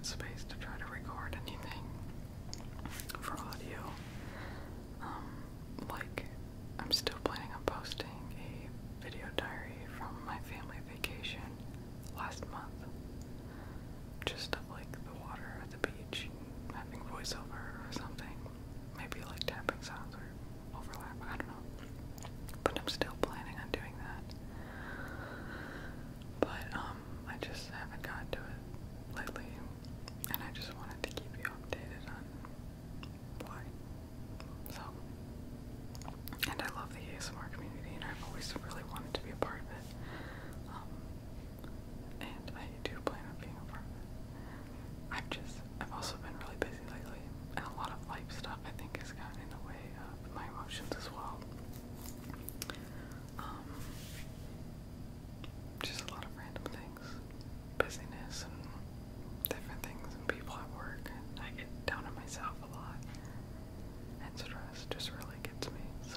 good space to try to record anything for audio. Like, I'm still planning on posting a video diary from my family vacation last month. Just of like the water at the beach, having voiceover or something. Maybe like tapping sounds or overlap, I don't know. But I'm still planning on doing that. But I just haven't gotten to it lately, and I just wanted to keep you updated on why. So, and I love the ASMR community, and I've always really wanted to be a part of it. And I do plan on being a part of it. I've also been really busy lately, and a lot of life stuff I think has gotten in the way of my emotions as well. Just a lot of random things, busyness and different things and people at work, and I get down on myself a lot, and stress just really gets me, so,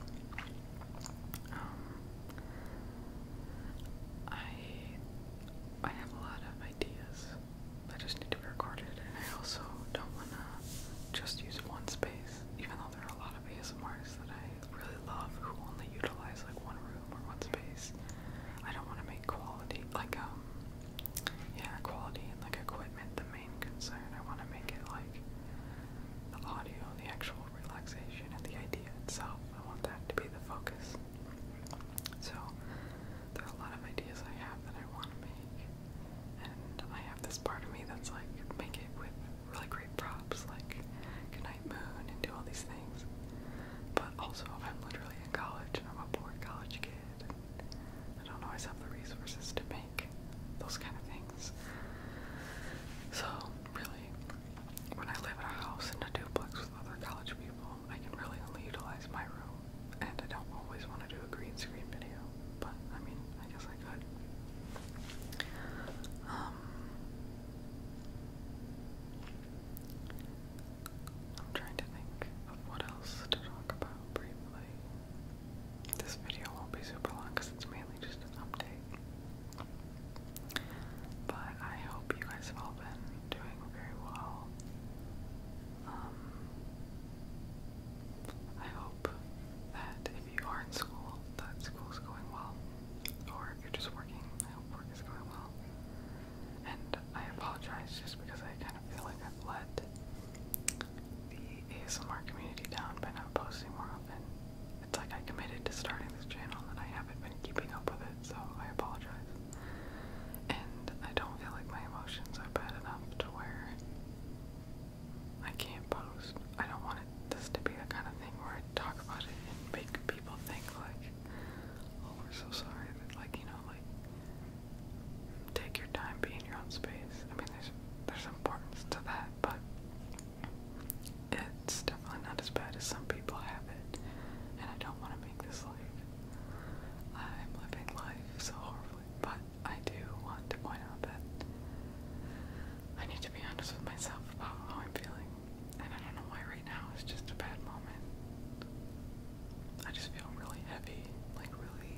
I have a lot of ideas. I just need to be recorded, and I also don't want to just use one space, even though there are a lot of ASMRs that I really love who only utilize like one room or one space. I don't want to make quality, like, quality and like equipment the main concern. I want to make it like the audio, the actual relaxation, and the idea itself. I want that to be the focus. So, there are a lot of ideas I have that I want to make, and I have this part of me that's like, make it with really great props, like Goodnight Moon, and do all these things. But also, I'm literally in college, and I'm a poor college kid, and I don't always have the resources to make those kind of things. So, really, when I live in a house in a duplex with other college people, I can really only utilize my room, and I don't always want to do a green screen video, but, I mean, I guess I could. I'm trying to think of what else to talk about briefly. This video won't be super long because it's mainly just an update. But I hope you guys have all been doing very well. I hope that if you are in school, that school's going well. Or if you're just working, I hope work is going well. And I apologize just because I kind of feel like I've let the ASMR community down by not posting more often. It's like I committed to starting this channel and I haven't been keeping up with it, so I apologize. And I don't feel like my emotions are bad enough to where I can't post. I don't want this to be the kind of thing where I talk about it and make people think like, oh, we're so sorry, that like, you know, like, take your time, be in your own space. I mean, there's importance to that, but it's definitely not as bad as some people have it, and I don't want to make this like I'm living life so horribly, but I do want to point out that I need to be honest with myself about how I'm feeling, and I don't know why right now is just a bad moment. I just feel really heavy, like really,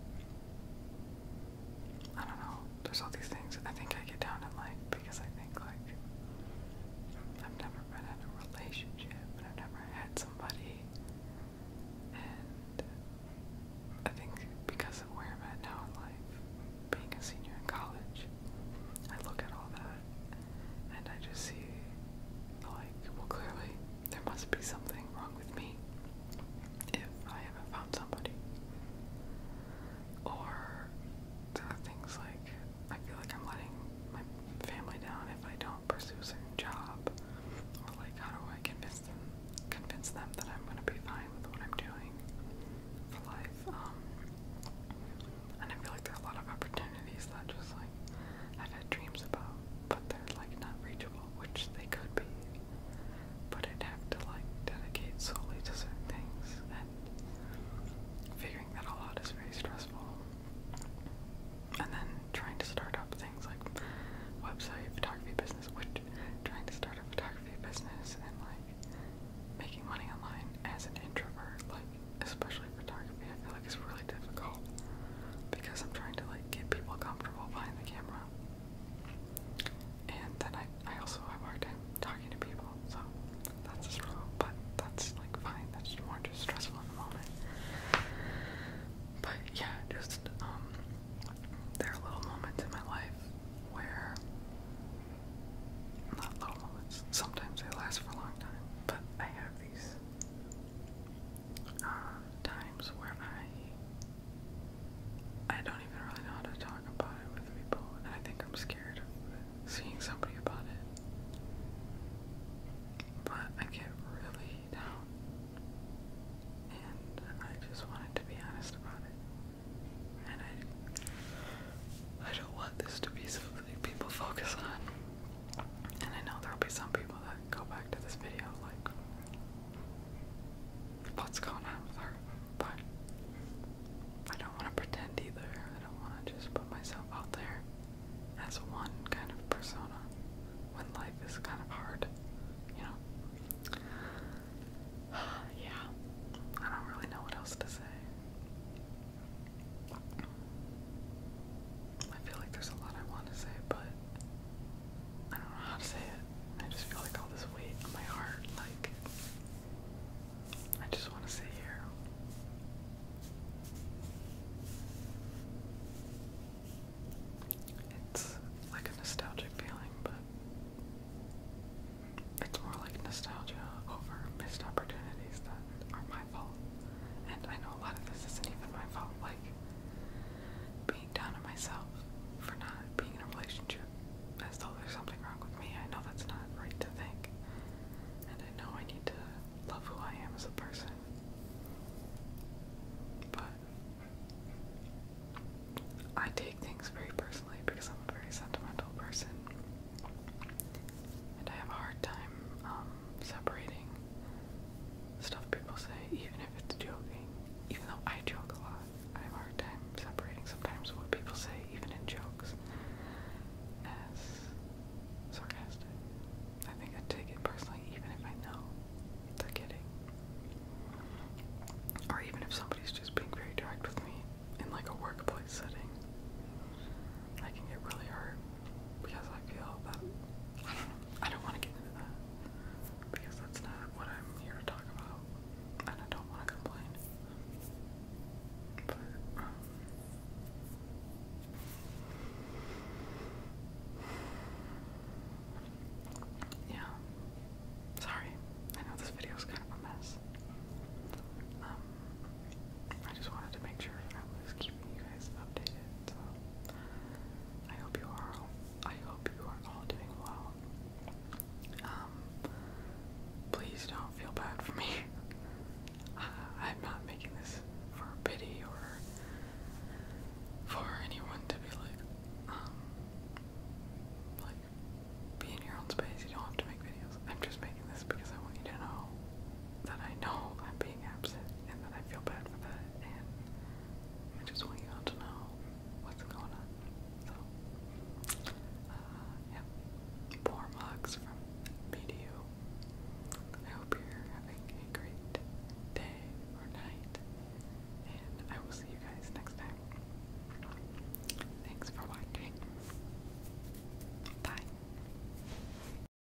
I don't know, there's all these things I think I get down in life because I think like I've never been in a relationship and I've never had somebody, and I think because of where I'm at now in life, being a senior in college, I look at all that and I just see like, well, clearly there must be something wrong with me if I haven't found somebody. Or there are things like I feel like I'm letting my family down if I don't pursue certain